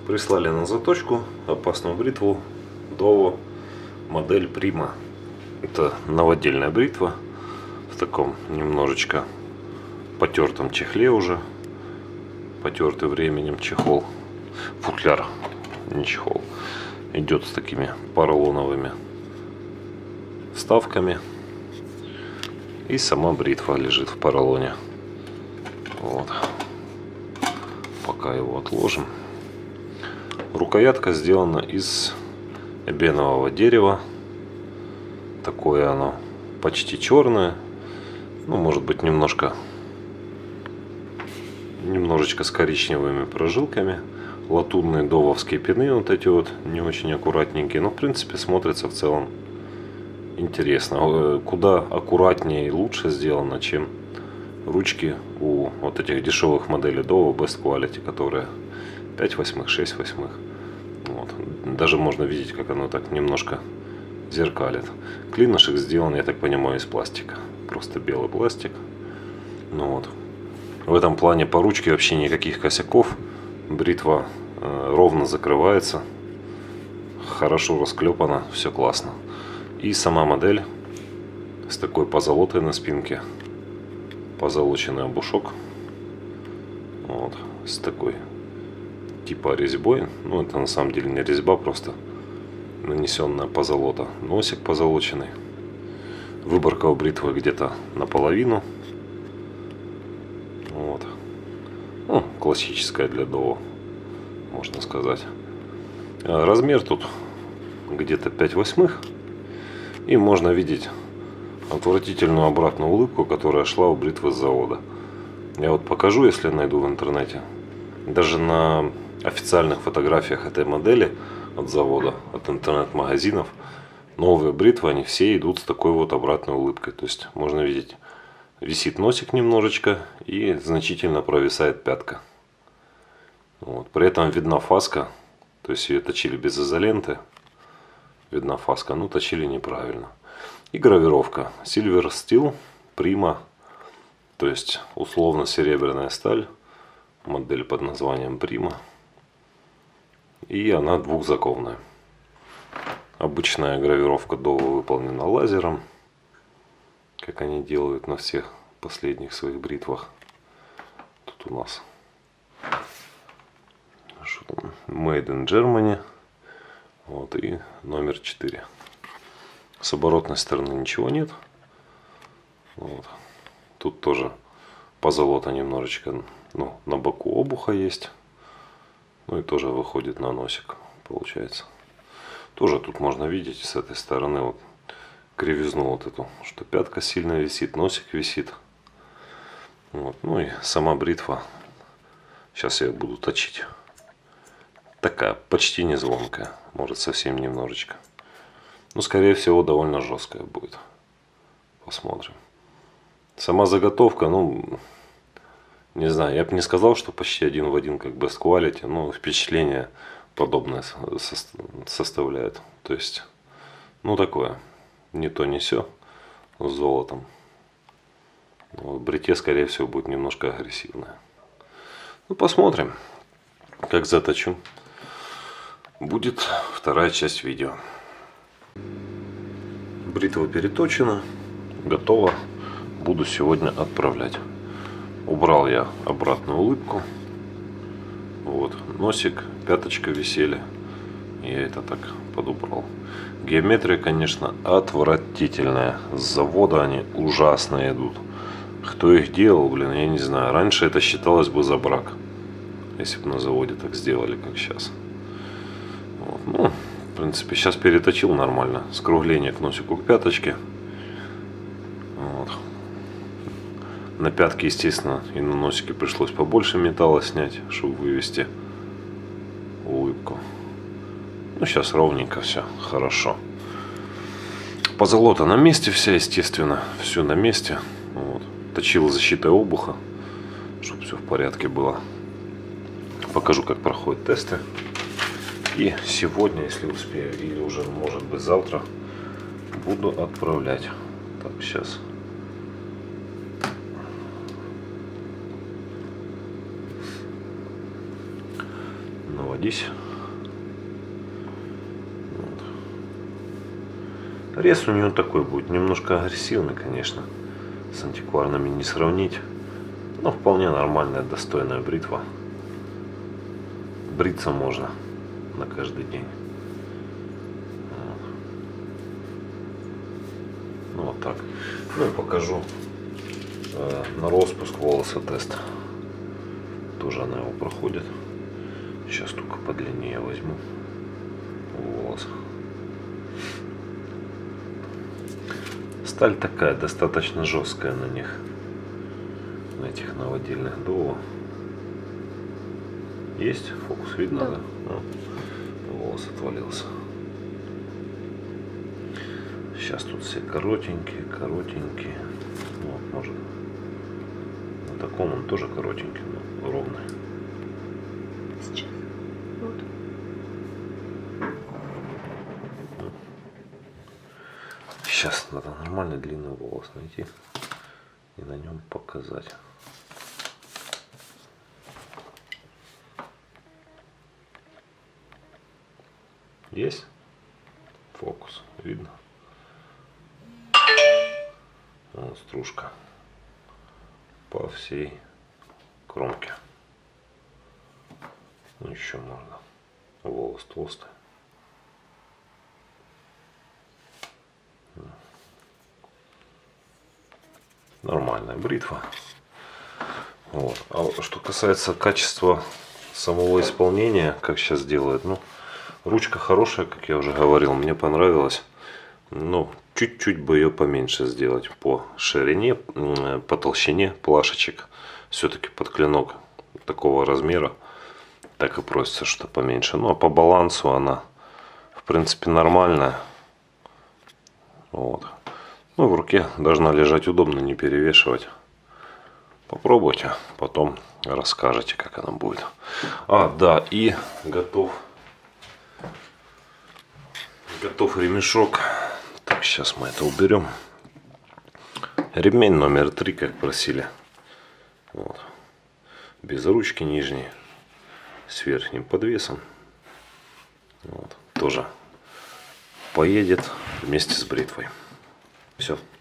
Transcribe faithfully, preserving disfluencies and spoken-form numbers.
Прислали на заточку опасную бритву Dovo модель Prima. Это новодельная бритва в таком немножечко потертом чехле уже. Потертый временем чехол. Футляр, не чехол. Идет с такими поролоновыми вставками. И сама бритва лежит в поролоне. Вот. Пока его отложим. Рукоятка сделана из эбенового дерева. Такое оно почти черное. Ну, может быть, немножко немножечко с коричневыми прожилками. Латунные дововские пины, вот эти вот не очень аккуратненькие. Но в принципе смотрится в целом интересно. Куда аккуратнее и лучше сделано, чем ручки у вот этих дешевых моделей Dovo Best Quality, которые пять восьмых, шесть восьмых. Вот. Даже можно видеть, как оно так немножко зеркалит. Клинышек сделан, я так понимаю, из пластика. Просто белый пластик. Ну вот. В этом плане по ручке вообще никаких косяков. Бритва э, ровно закрывается. Хорошо расклепана. Все классно. И сама модель с такой позолотой на спинке. Позолоченный обушок. Вот. С такой типа резьбой. Ну, это на самом деле не резьба, просто нанесенная позолота. Носик позолоченный. Выборка у бритвы где-то наполовину. Вот. Ну, классическая для Dovo, можно сказать. Размер тут где-то пять восьмых. И можно видеть отвратительную обратную улыбку, которая шла у бритвы с завода. Я вот покажу, если найду в интернете. Даже на официальных фотографиях этой модели от завода, от интернет-магазинов, новые бритвы, они все идут с такой вот обратной улыбкой. То есть можно видеть, висит носик немножечко и значительно провисает пятка. Вот. При этом видна фаска, то есть ее точили без изоленты. Видна фаска, ну точили неправильно. И гравировка Silver Steel Prima, то есть условно серебряная сталь. Модель под названием Prima. И она двухзаковная. Обычная гравировка Dovo выполнена лазером, как они делают на всех последних своих бритвах. Тут у нас что там? Made in Germany. Вот, и номер четыре. С оборотной стороны ничего нет. Вот. Тут тоже позолота немножечко, ну, на боку обуха есть. Ну и тоже выходит на носик, получается. Тоже тут можно видеть с этой стороны вот кривизну вот эту, что пятка сильно висит, носик висит. Вот. Ну и сама бритва. Сейчас я ее буду точить. Такая почти не звонкая, может совсем немножечко. Но скорее всего довольно жесткая будет. Посмотрим. Сама заготовка, ну, не знаю, я бы не сказал, что почти один в один как Best Quality, но впечатление подобное составляет. То есть, ну такое, не то не сё, с золотом. Вот, бритье, скорее всего, будет немножко агрессивное. Ну, посмотрим, как заточу. Будет вторая часть видео. Бритва переточена, готова. Буду сегодня отправлять. Убрал я обратную улыбку. Вот, носик, пяточка висели. Я это так подубрал. Геометрия, конечно, отвратительная. С завода они ужасно идут. Кто их делал, блин, я не знаю. Раньше это считалось бы за брак. Если бы на заводе так сделали, как сейчас. Вот. Ну, в принципе, сейчас переточил нормально. Скругление к носику, к пяточке. Вот. На пятке, естественно, и на носике пришлось побольше металла снять, чтобы вывести улыбку. Ну, сейчас ровненько все, хорошо. Позолота на месте вся, естественно, все на месте. Вот. Точил защитой обуха, чтобы все в порядке было. Покажу, как проходят тесты. И сегодня, если успею, или уже, может быть, завтра, буду отправлять. Так, сейчас. садись. Вот. Рез у нее такой будет, немножко агрессивный, конечно. С антикварными не сравнить. Но вполне нормальная, достойная бритва. Бриться можно на каждый день. Вот. Ну вот так. Ну и покажу э, на распуск волоса тест. Тоже она его проходит. Сейчас только подлиннее возьму волос. Сталь такая достаточно жесткая на них, на этих новодельных дуо. Есть фокус, видно, да? Да? А, волос отвалился. Сейчас тут все коротенькие, коротенькие. Вот, может, на таком он тоже коротенький, но ровный. Сейчас. Вот. Сейчас надо нормальный длинный волос найти и на нем показать. Есть фокус, видно? Вот стружка по всей кромке. Ну, еще можно. Волос толстый. Нормальная бритва. Вот. А что касается качества самого исполнения, как сейчас делают, ну, ручка хорошая, как я уже говорил, мне понравилось. Ну, чуть-чуть бы ее поменьше сделать по ширине, по толщине плашечек. Все-таки под клинок такого размера так и просится, что поменьше. Ну, а по балансу она, в принципе, нормальная. Вот. Ну, в руке должна лежать удобно, не перевешивать. Попробуйте, потом расскажете, как она будет. А, да, и готов. Готов ремешок. Так, сейчас мы это уберем. Ремень номер три, как просили. Вот. Без ручки нижней. С верхним подвесом. Вот. Тоже поедет вместе с бритвой. Все.